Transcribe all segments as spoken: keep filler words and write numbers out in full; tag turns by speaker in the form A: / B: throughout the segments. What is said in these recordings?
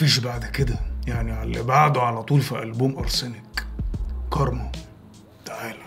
A: مفيش بعد كده، يعني على اللي بعده على طول في ألبوم أرسنك كارما. تعالى.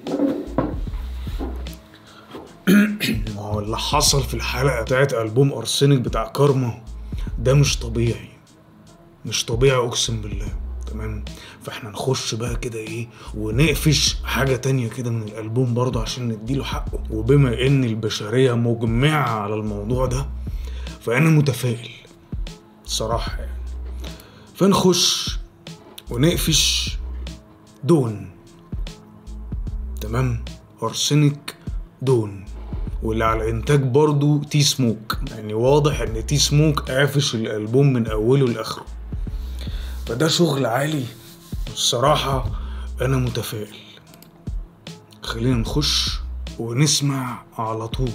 A: ما هو اللي حصل في الحلقة بتاعت ألبوم أرسنك بتاع كارما ده مش طبيعي، مش طبيعي أقسم بالله. تمام، فاحنا نخش بقى كده ايه ونقفش حاجة تانية كده من الألبوم برضه عشان نديله حقه. وبما ان البشرية مجمعة على الموضوع ده فأنا متفائل صراحة يعني. فنخش ونقفش دون. تمام، أرسنك دون، واللي على الانتاج برضو تي سموك. يعني واضح ان تي سموك قافش الالبوم من اوله لاخره، فده شغل عالي الصراحة. انا متفائل. خلينا نخش ونسمع على طول.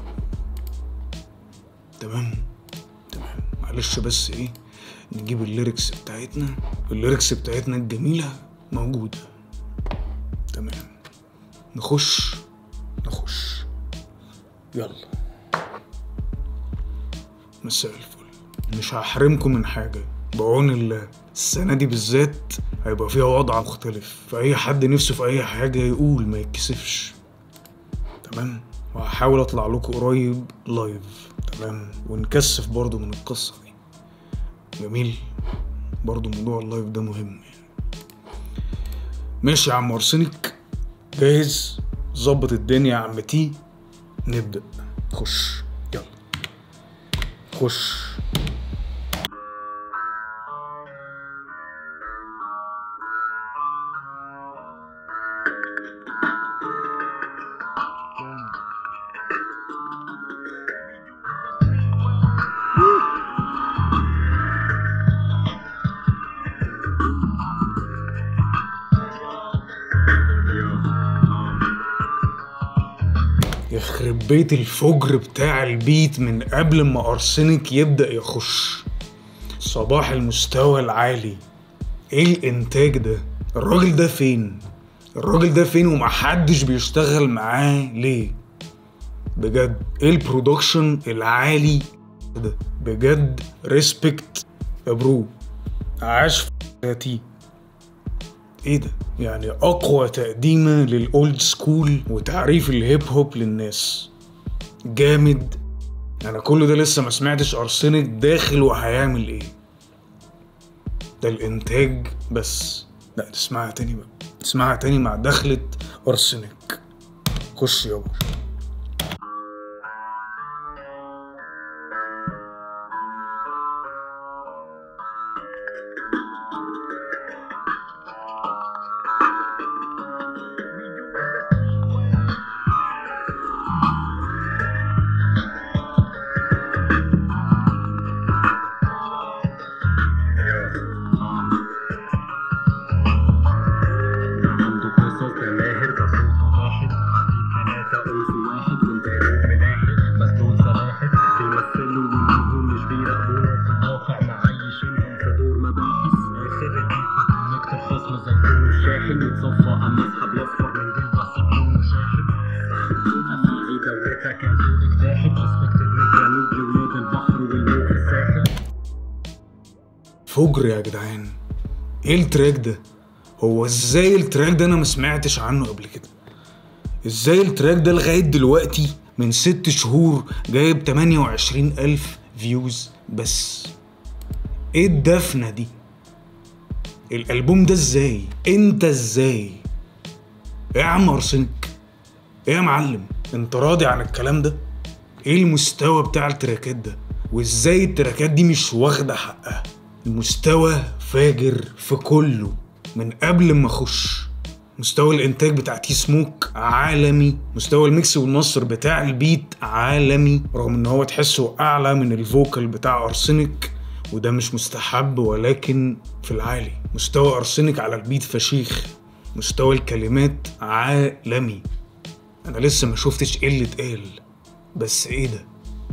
A: تمام تمام معلش بس ايه نجيب الليركس بتاعتنا. الليركس بتاعتنا الجميلة موجودة. تمام، نخش نخش يلا. مساء الفل. مش هحرمكم من حاجة بعون الله. السنة دي بالذات هيبقى فيها وضع مختلف، فأي حد نفسه في أي حاجة يقول ما يتكسفش. تمام، وهحاول أطلع لكم قريب لايف. تمام، ونكثف برضو من القصة دي. جميل، برضو موضوع اللايف ده مهم يعني. ماشي يا عم أرسنك، جاهز؟ ظبط الدنيا يا عم تي. نبدأ. خش يلا خش. يخرب بيت الفجر بتاع البيت من قبل ما أرسنك يبدأ يخش. صباح المستوى العالي. ايه الانتاج ده؟ الراجل ده فين؟ الراجل ده فين ومحدش بيشتغل معاه ليه؟ بجد ايه البرودكشن العالي ده؟ بجد ريسبكت يا برو. عاش في ايه ده؟ يعني اقوى تقديمة للاولد سكول وتعريف الهيب هوب للناس. جامد. انا كل ده لسه ما سمعتش أرسنك داخل وهيعمل ايه. ده الانتاج بس. لا تسمعها تاني بقى، تسمعها تاني مع دخلة أرسنك. خش يابا. فجر يا جدعان. ايه التراك ده؟ هو ازاي التراك ده انا ما سمعتش عنه قبل كده؟ ازاي التراك ده لغاية دلوقتي من ست شهور جايب تمانية وعشرين الف فيوز بس؟ ايه الدفنة دي؟ الالبوم ده ازاي؟ انت ازاي؟ ايه يا عم أرسنك؟ ايه يا معلم؟ انت راضي عن الكلام ده؟ ايه المستوى بتاع التراكات ده؟ وازاي التراكات دي مش واخدة حقها؟ المستوى فاجر في كله من قبل ما اخش. مستوى الانتاج بتاع تي سموك عالمي، مستوى الميكس والنصر بتاع البيت عالمي، رغم ان هو تحسه اعلى من الفوكال بتاع أرسنك وده مش مستحب، ولكن في العالي. مستوى أرسنك على البيت فشيخ، مستوى الكلمات عالمي. انا لسه ما شفتش ايه اللي اتقال، بس ايه ده؟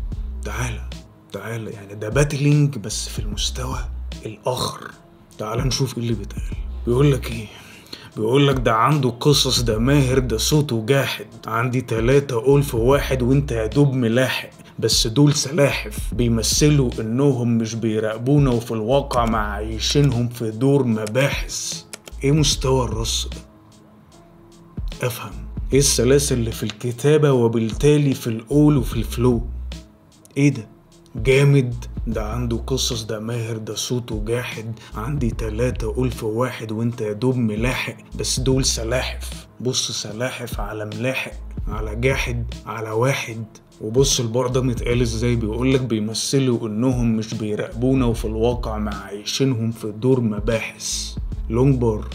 A: تعالى تعالى يعني ده باتلينج بس في المستوى الاخر. تعالى نشوف ايه اللي بيتقال. بيقولك ايه؟ بيقولك ده عنده قصص، ده ماهر، ده صوته جاحد. عندي تلاتة قول في واحد وانت يا دوب ملاحق. بس دول سلاحف بيمثلوا انهم مش بيراقبونا وفي الواقع معايشينهم في دور مباحث. ايه مستوى الرص ده؟ افهم ايه السلاسل اللي في الكتابة وبالتالي في القول وفي الفلو؟ ايه ده؟ جامد، ده عنده قصص، ده ماهر، ده صوته جاحد، عندي تلاتة قول في واحد وانت يا دوب ملاحق. بس دول سلاحف، بص سلاحف على ملاحق على جاحد على واحد. وبص البار ده متقال ازاي، بيقولك بيمثلوا انهم مش بيراقبونا وفي الواقع معايشينهم في دور مباحث. لونج بار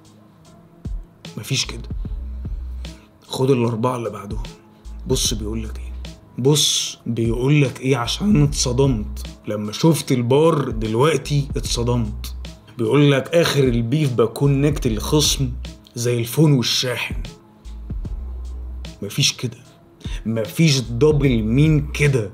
A: مفيش كده. خد الاربعة اللي بعدهم. بص بيقولك ايه، بص بيقولك ايه عشان اتصدمت لما شفت البار دلوقتي، اتصدمت. بيقولك اخر البيف بكونكت الخصم زي الفون والشاحن. مفيش كده، مفيش دبل مين كده.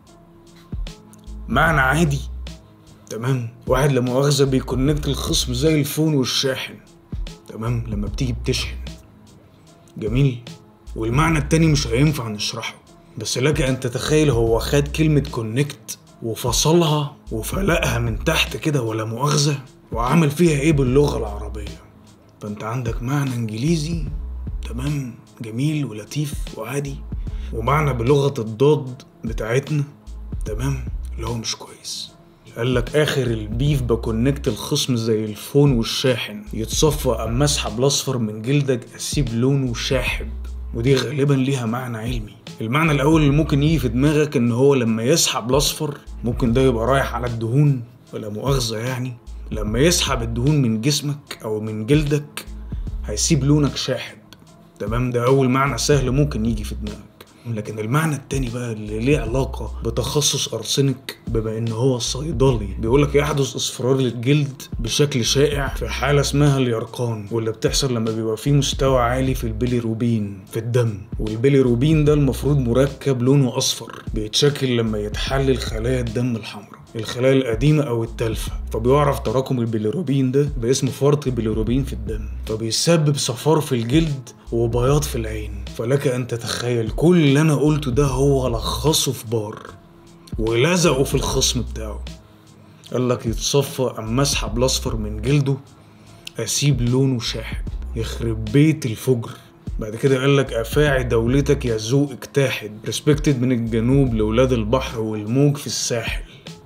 A: معنى عادي تمام، واحد لما مؤاخذة بيكونكت الخصم زي الفون والشاحن تمام لما بتيجي بتشحن. جميل. والمعنى التاني مش هينفع نشرحه، بس لك ان تتخيل هو خد كلمة كونكت وفصلها وفلقها من تحت كده ولا مؤاخذة وعمل فيها ايه باللغة العربية. فانت عندك معنى انجليزي تمام جميل ولطيف وعادي، ومعنى بلغة الضاد بتاعتنا تمام اللي هو مش كويس. قالك اخر البيف بكونكت الخصم زي الفون والشاحن، يتصفى اما اسحب الاصفر من جلدك اسيب لونه شاحب. ودي غالبا ليها معنى علمي. المعنى الاول اللي ممكن يجي في دماغك ان هو لما يسحب الاصفر ممكن ده يبقى رايح على الدهون ولا مؤاخذة يعني، لما يسحب الدهون من جسمك او من جلدك هيسيب لونك شاحب تمام. ده اول معنى سهل ممكن يجي في دماغك. لكن المعنى التاني بقى اللي ليه علاقة بتخصص أرسنك، بما إن هو صيدلي، بيقولك يحدث اصفرار للجلد بشكل شائع في حالة اسمها اليرقان، واللي بتحصل لما بيبقى فيه مستوى عالي في البيليروبين في الدم. والبيليروبين ده المفروض مركب لونه أصفر بيتشكل لما يتحلل خلايا الدم الحمراء، الخلايا القديمة أو التالفة، فبيعرف تراكم البيليروبين ده باسم فرط البيليروبين في الدم، فبيسبب صفار في الجلد وبياض في العين. فلك أن تتخيل كل اللي أنا قلته ده هو لخصه في بار ولزقه في الخصم بتاعه. قالك يتصفى أما أسحب الأصفر من جلده أسيب لونه شاحب. يخرب بيت الفجر. بعد كده قالك أفاعي دولتك يا ذوق اجتاحد، ريسبكتد من الجنوب لولاد البحر والموج في الساحل.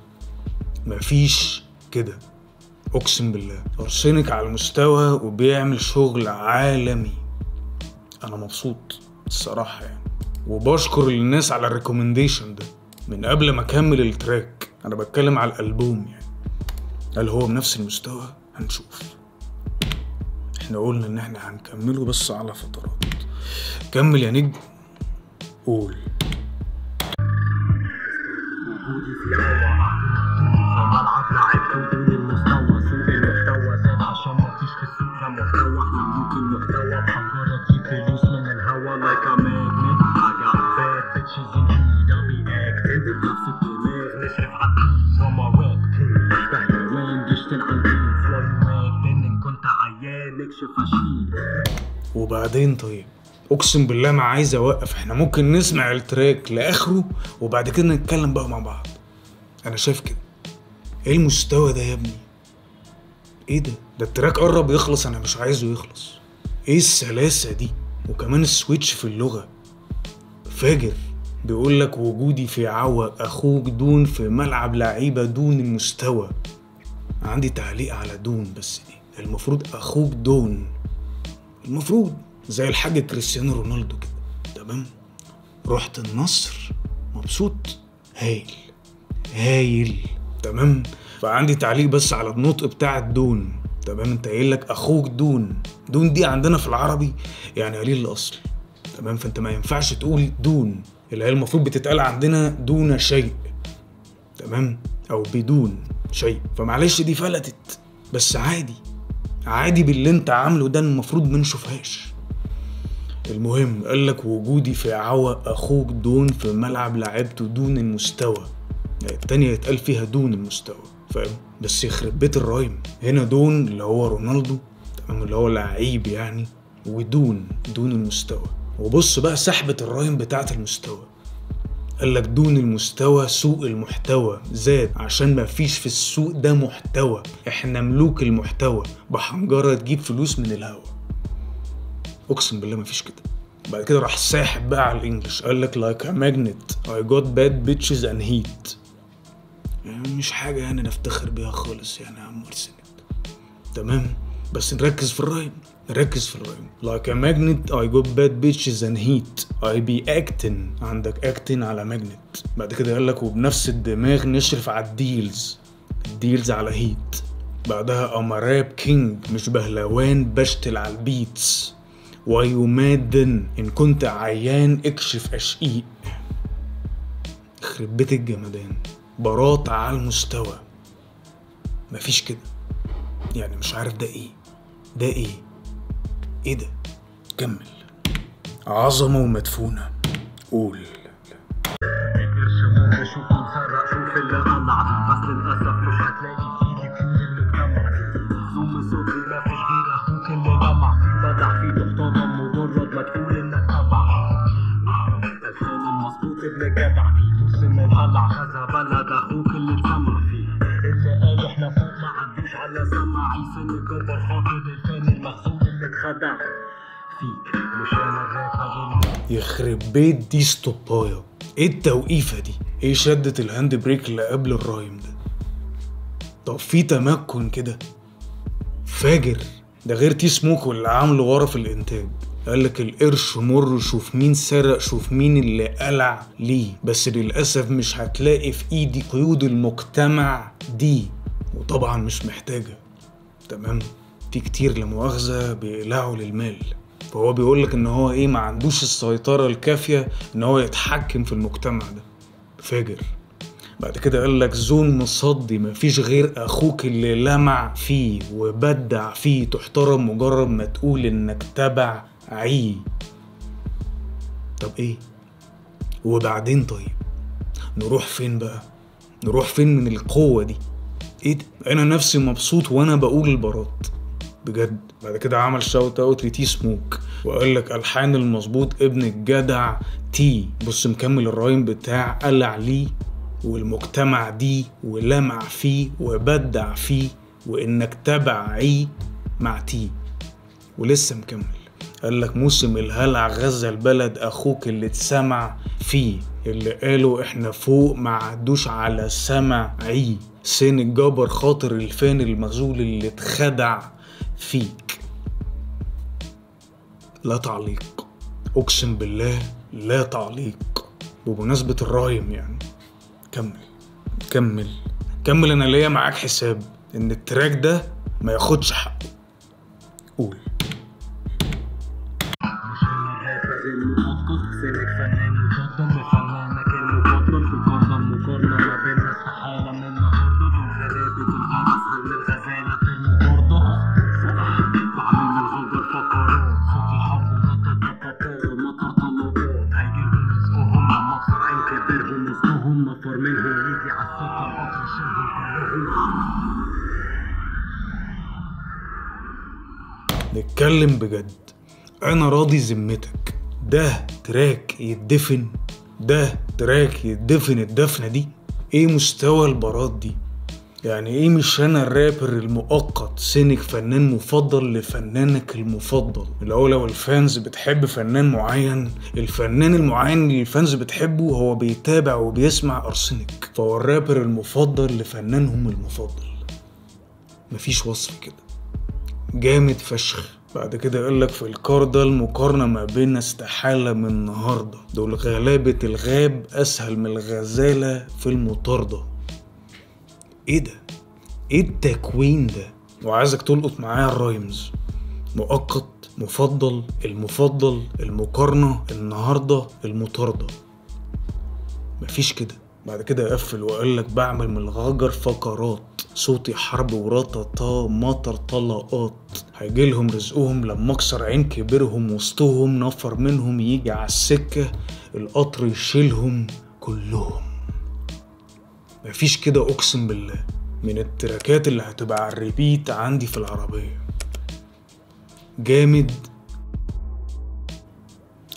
A: مفيش كده اقسم بالله. أرسنك على المستوى وبيعمل شغل عالمي. انا مبسوط الصراحة يعني، وبشكر الناس على الريكومنديشن ده من قبل ما اكمل التراك. انا بتكلم على الالبوم يعني، هل هو بنفس المستوى؟ هنشوف. احنا قلنا ان احنا هنكمله بس على فترات. كمل يا نجم قول.
B: ملعب لعبته طول المستوى، سوق المحتوى زاد عشان مفيش في السوق ده محتوى. احنا ملوك المحتوى بحضرة تجيب فلوس من الهوا like a magnet. I got bad bitches in need I'll be acting بنفس الدماغ نشرف عالدين وما راب كينج. بهلوان جشت العالدين فلاي واك ان كنت عيان اكشف اشيل.
A: وبعدين طيب اقسم بالله ما عايز اوقف، احنا ممكن نسمع التراك لاخره وبعد كده نتكلم بقى مع بعض. انا شايف كده. ايه المستوى ده يا ابني؟ ايه ده؟ ده التراك قرب يخلص، انا مش عايزه يخلص. ايه السلاسة دي؟ وكمان السويتش في اللغة فاجر. بيقولك وجودي في عوق اخوك دون في ملعب لعيبة دون المستوى. عندي تعليق على دون، بس دي المفروض اخوك دون، المفروض زي الحاج كريستيانو رونالدو كده تمام. رحت النصر مبسوط، هايل هايل تمام. فعندي تعليق بس على النطق بتاع الدون تمام. انت قايل لك اخوك دون، دون دي عندنا في العربي يعني قليل الاصل تمام. فانت ما ينفعش تقول دون، اللي هي المفروض بتتقال عندنا دون شيء تمام، او بدون شيء. فمعلش دي فلتت، بس عادي عادي باللي انت عامله ده، المفروض ما نشوفهاش. المهم قالك وجودي في عوق اخوك دون في ملعب لعبته دون المستوى. يعني التانية يتقال فيها دون المستوى فاهم، بس يخرب بيت الرايم. هنا دون اللي هو رونالدو تمام، اللي هو لعيب يعني، ودون دون المستوى. وبص بقى سحبة الرايم بتاعت المستوى. قالك دون المستوى سوء المحتوى زاد عشان مفيش في السوق ده محتوى، احنا ملوك المحتوى، بحنجرة تجيب فلوس من الهوا. اقسم بالله مفيش كده. بعد كده راح ساحب بقى على الانجليش، قالك like a magnet I got bad bitches and heat. يعني مش حاجة يعني نفتخر بيها خالص يعني يا عم ارسنال، تمام؟ بس نركز في الرايم، نركز في الرايم. like a magnet I got bad bitches and heat I be acting. عندك acting على magnet. بعد كده قالك وبنفس الدماغ نشرف على الديلز، الديلز على هيت. بعدها I'm a rap king مش بهلوان بشتل على البيتس. ويمادن إن كنت عيان اكشف أشقيق. يخرب بيت الجمدان، براط على المستوى، مفيش كده. يعني مش عارف ده ايه، ده ايه ايه ده. كمل. عظمة ومدفونة. قول.
B: شوف مسرق شوف اللي قلع، بس للأسف مش هتلاقي فيه كل المجتمع. زوم صوتي مفيش غير أخوك اللي جمع فيه بدع فيه تحتضن مجرد ما تقول إنك تبع. الفن المظبوط ابن الجدع فيه موسم الهلع غزا بلد أخوك اللي اتسمع فيه. اللي قالوا احنا فوق ما عدوش على سمع عيسى اللي جبر خاطر الفن المخزون اللي اتخدع فيك. مش أنا الرابر.
A: يخرب بيت دي ستوبايا، ايه التوقيفة دي؟ ايه شدة الهاند بريك اللي قبل الرايم ده؟ طب في تمكن كده فاجر. ده غير تي سموك واللي عامله ورا في الانتاج. قالك القرش مر، شوف مين سرق، شوف مين اللي قلع ليه. بس للأسف مش هتلاقي في ايدي قيود المجتمع دي، وطبعا مش محتاجة، تمام؟ في كتير لمؤاخذة بيقلعوا للمال. فهو بيقولك ان هو ايه، ما عندوش السيطرة الكافية ان هو يتحكم في المجتمع ده. فاجر. بعد كده قالك زون مصدي مفيش غير اخوك اللي لمع فيه وبدع فيه تحترم مجرد ما تقول انك تبع عي. طب ايه وبعدين؟ طيب نروح فين بقى؟ نروح فين من القوة دي؟ ايه ده؟ انا نفسي مبسوط وانا بقول البارات بجد. بعد كده عمل شاوت اوت لتي سموك وقال لك الحان المظبوط ابن الجدع تي. بص مكمل الرايم بتاع قلع ليه والمجتمع دي ولمع فيه وبدع فيه وانك تبعي مع تي، ولسه مكمل. قال لك موسم الهلع غزة البلد اخوك اللي اتسمع فيه، اللي قالوا احنا فوق ما عدوش على سمعي. سين الجبر خاطر الفان المغزول اللي اتخدع فيك. لا تعليق، اقسم بالله لا تعليق. بمناسبة الرايم يعني كمل كمل كمل. انا ليا معاك حساب ان التراك ده ما ياخدش حقه. قول.
B: مش انا الرابر المفضل، سيرك فنان مفضل لفنانك المفضل. في القرن المقارنة ما بيننا استحالة من النهاردة. بالغرابة الغاب اسهل من الغزالة في المطاردة. بعمل من الغجر فقرات، صوتي حرب وطططططط مطر طلقات. هيجيلهم رزقهم لما اكسر عين كبرهم وسطهم. نفر منهم يجي عالسكة القطر يشيلهم كلهم.
A: نتكلم بجد، انا راضي ذمتك. ده تراك يتدفن، ده تراك يتدفن الدفنة دي. ايه مستوى البارات دي؟ يعني ايه مش انا الرابر المؤقت سينك فنان مفضل لفنانك المفضل؟ اللي هو لو الفانز بتحب فنان معين، الفنان المعين اللي الفانز بتحبه هو بيتابع وبيسمع ارسنك، فهو الرابر المفضل لفنانهم المفضل. مفيش وصف كده، جامد فشخ. بعد كده قالك في الكار ده المقارنة ما بين استحالة من النهاردة. دول غلابة الغاب أسهل من الغزالة في المطاردة. ايه ده؟ ايه التكوين ده؟ وعايزك تلقط معايا الرايمز. مؤقت، مفضل، المفضل، المقارنة، النهاردة، المطاردة. مفيش كده. بعد كده قفل وقالك بعمل من الغجر فقرات، صوتي حرب ورططا مطر طلقات. هيجيلهم رزقهم لما اكسر عين كبرهم وسطهم. نفر منهم يجي عالسكة القطر يشيلهم كلهم. مفيش كده اقسم بالله. من التراكات اللي هتبقى على الريبيت عندي في العربية. جامد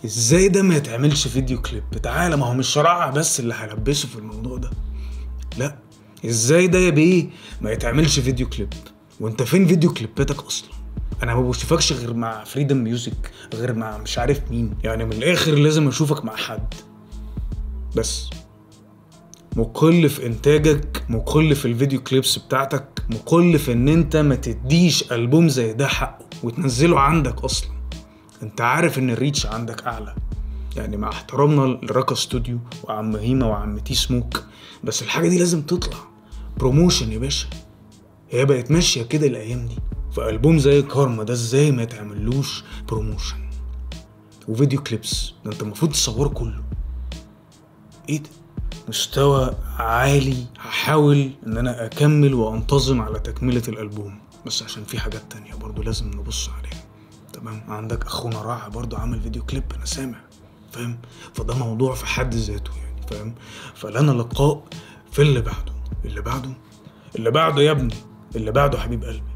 A: ازاي ده ما يتعملش فيديو كليب؟ تعالى، ما هو مش شرعة بس اللي هلبسه في الموضوع ده، لا، ازاي ده يا بيه ما يتعملش فيديو كليب؟ وانت فين فيديو كليباتك اصلا؟ انا ما بشوفكش غير مع فريدم ميوزك، غير مع مش عارف مين، يعني من الاخر لازم اشوفك مع حد. بس مقل في انتاجك، مقل في الفيديو كليبس بتاعتك، مقل في ان انت ما تديش ألبوم زي ده حقه وتنزله عندك اصلا. انت عارف ان الريتش عندك اعلى، يعني مع احترامنا لراكا استوديو وعم هيما وعم تي سموك، بس الحاجة دي لازم تطلع بروموشن يا باشا. هي بقت ماشية كده الايام دي. فألبوم زي كارما ده ازاي ما يتعملوش بروموشن وفيديو كليبس؟ ده انت المفروض تصوره كله. ايه ده؟ مستوى عالي. هحاول ان انا اكمل وانتظم على تكملة الالبوم، بس عشان في حاجات تانية برضو لازم نبص عليها. تمام؟ عندك اخونا راعي برضو عمل فيديو كليب انا سامع، فاهم؟ فده موضوع في حد ذاته يعني، فاهم؟ فلنا لقاء في اللي بعده اللي بعده اللي بعده يا ابني، اللي بعده حبيب قلبي.